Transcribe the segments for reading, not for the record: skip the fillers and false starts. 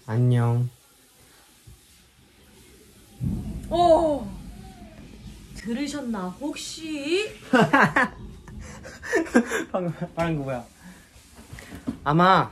안녕. 들으셨나 혹시? 방금 말한 거 뭐야? 아마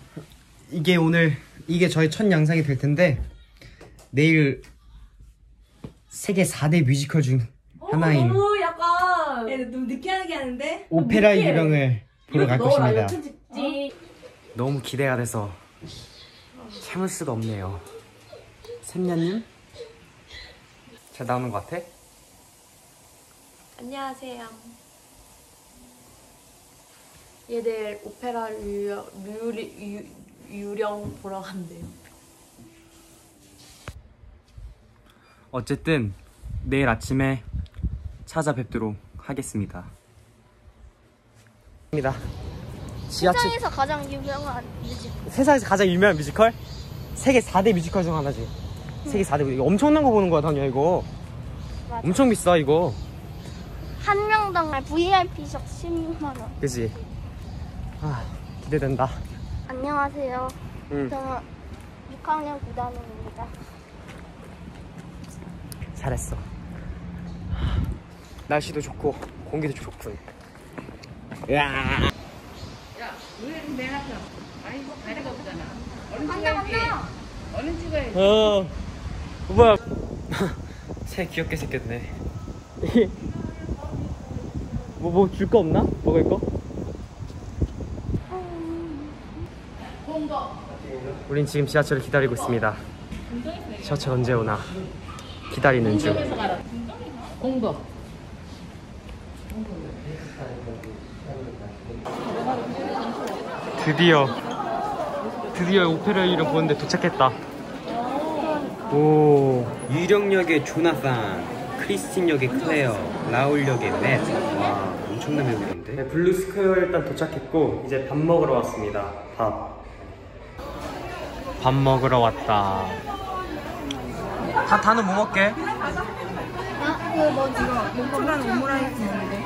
이게 저희 첫 영상이 될 텐데 내일 세계 4대 뮤지컬 중 하나인 너무 약간 너무 느끼하게 하는데? 오페라 유령을 보러 갈 것입니다. 찍지. 너무 기대가 돼서 참을 수가 없네요. 샘녀님? 잘 나오는 것 같아? 안녕하세요. 얘들 오페라 유령 보러 간대요. 어쨌든 내일 아침에 찾아뵙도록 하겠습니다. 세상에서 가장 유명한 뮤지컬. 세상에서 가장 유명한 뮤지컬? 세계 4대 뮤지컬 중 하나지. 세계 4대 뮤지컬. 엄청난 거 보는 거야, 다니야, 이거. 맞아. 엄청 비싸, 이거. 한 명당 VIP석 16만원. 그치? 아, 기대된다. 안녕하세요. 응. 저는 6학년 9단원입니다. 잘했어. 날씨도 좋고 공기도 좋군. 야, 우리는 맨 앞에 아니 뭐 다리가 없잖아. 얼른 간다, 찍어야지. 간다. 얼른 찍어야지. 뭐야? 새 귀엽게 생겼네. 뭐 줄 거 없나? 먹을 거? 우린 지금 지하철을 기다리고 있습니다. 지하철 언제 오나 기다리는 중. 공도. 드디어 오페라 유령 보는데 도착했다. 오, 유령 역의 조나산, 크리스틴 역의 클레어, 라울 역의 맷. 와, 엄청난 배우인데. 네, 블루 스퀘어 일단 도착했고 이제 밥 먹으러 왔습니다. 밥 먹으러 왔다. 다는 뭐 먹게? 뭐 지금 초반 오므라이스 먹는데.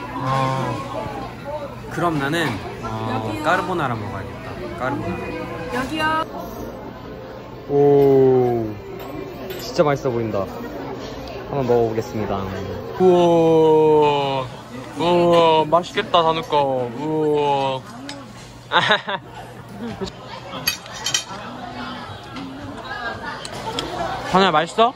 그럼 나는 까르보나라 먹어야겠다. 까르보나라. 여기요. 오, 진짜 맛있어 보인다. 한번 먹어보겠습니다. 우와, 맛있겠다, 다누까. 우와. 다누야, 맛있어?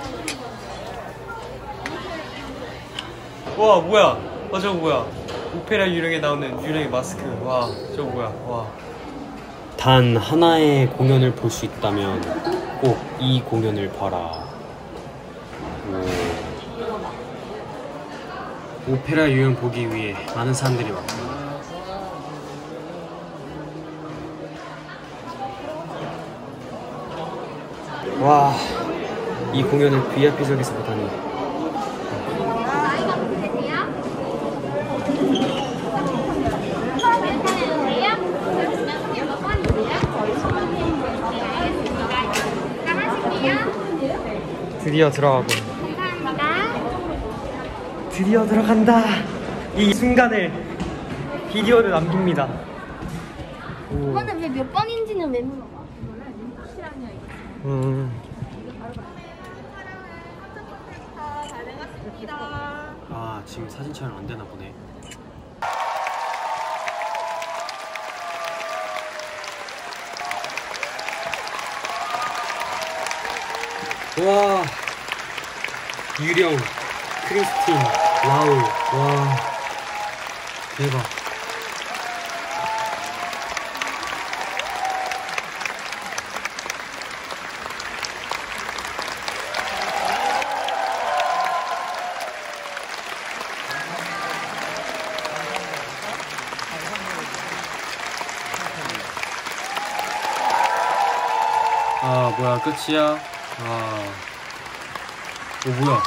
와, 뭐야? 저거 뭐야? 오페라 유령에 나오는 유령의 마스크. 와, 저거 뭐야? 와. 단 하나의 공연을 볼 수 있다면 꼭 이 공연을 봐라. 오페라 유령 보기 위해 많은 사람들이 왔고. 와, 이 공연을 VIP석에서 보다니. 드디어 들어가고. 드디어 들어간다. 이 순간을 비디오를 남깁니다. 오. 근데 왜 몇 번인지는 왜 물어봐? 아, 지금 사진 촬영 안 되나 보네. 와, 유령, 크리스틴, 라울, 와, 대박. 아, 뭐야, 끝이야? 아, 뭐야?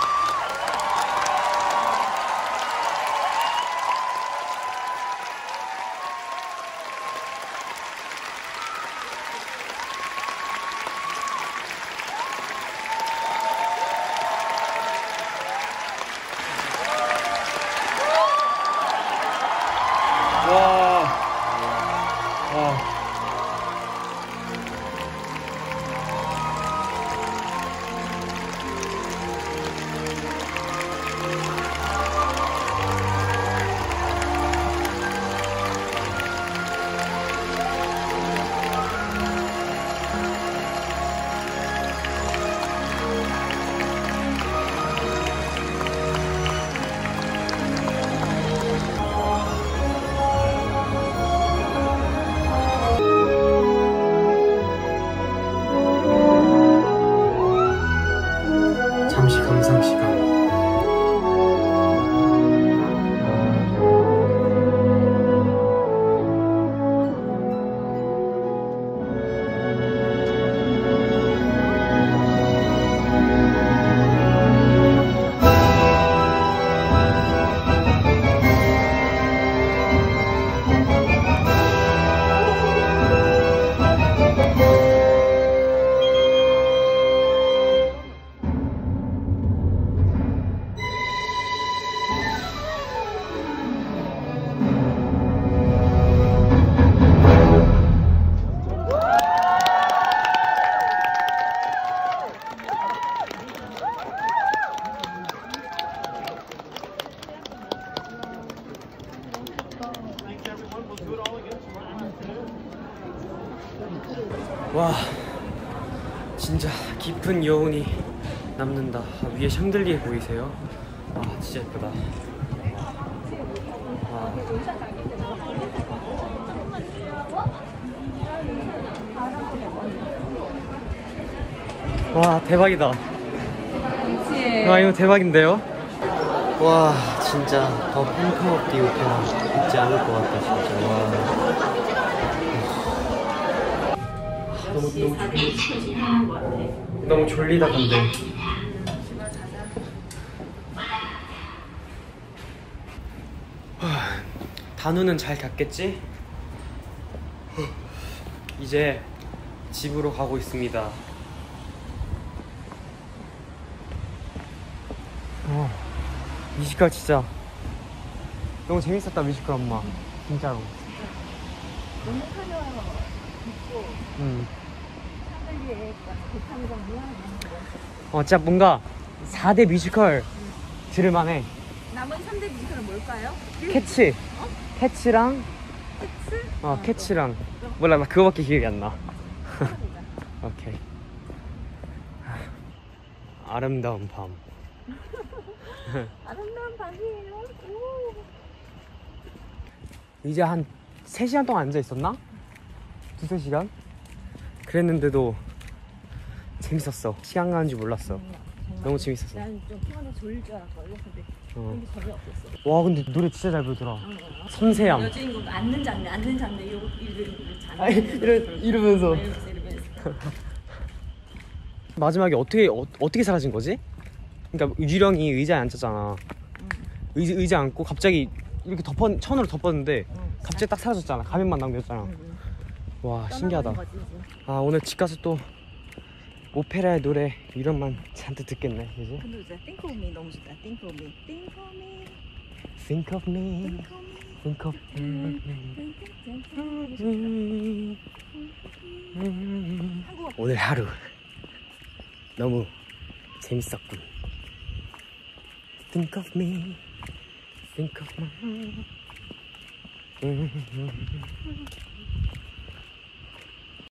와. 와, 진짜 깊은 여운이 남는다. 위에 샹들리에 보이세요? 아, 진짜 예쁘다. 와, 대박이다. 와, 이거 대박인데요? 와, 진짜 더 펑크업 디 오페라 있지 않을 것 같다, 진짜. 와. 너무 졸리다, 근데. 단우는 잘 갔겠지? 이제 집으로 가고 있습니다. 뮤지컬 진짜 너무 재밌었다. 뮤지컬 엄마 진짜로. 너무 화려하고 샹들리에 대탕 정도야. 진짜 뭔가 4대 뮤지컬 들을만해. 남은 3대 뮤지컬은 뭘까요? 캐치. 캐치랑 캐치랑 몰라, 나 그거밖에 기억이 안 나. 오케이. 아름다운 밤. 아름다운 밤이에요. 이제 한 3시간 동안 앉아 있었나? 2-3시간? 그랬는데도 재밌었어. 시간 가는 줄 몰랐어. 너무 재밌었어. 난 좀 피곤해 졸릴 줄 알았거든. 근데 그런 게 전혀 없었어. 와, 근데 노래 진짜 잘 부르더라. 섬세함. 여주인공 앉는 장면 이러면서 이러면서 마지막에 어떻게 사라진 거지? 그러니까 유령이 의자에 앉았잖아. 의자 앉고 갑자기 이렇게 천으로 덮었는데 갑자기 딱 사라졌잖아. 가면만 남겼잖아. 와, 신기하다. 아, 오늘 집 가서 또 오페라의 노래 유령만 잔뜩 듣겠네, 그지? 근데 이제 Think of Me 너무 좋다. Think of Me, Think of Me, Think of me, think of me. 오늘 하루 너무 재밌었군. Think of me, think of me.